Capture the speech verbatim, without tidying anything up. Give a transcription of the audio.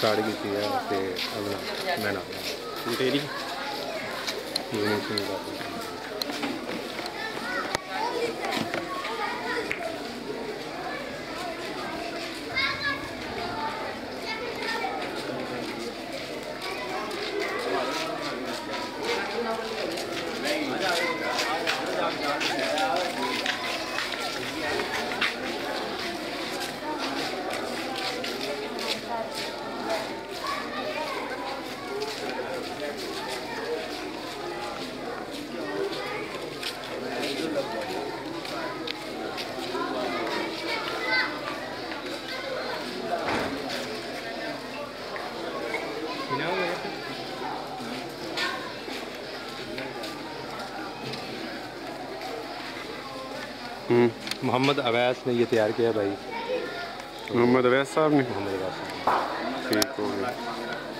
Start की थी ते मैं ना तेरी मोहम्मद अवैस ने ये तैयार किया भाई। मोहम्मद अवैस साहब ने। मोहम्मद अवैस साहब ठीक हो गया।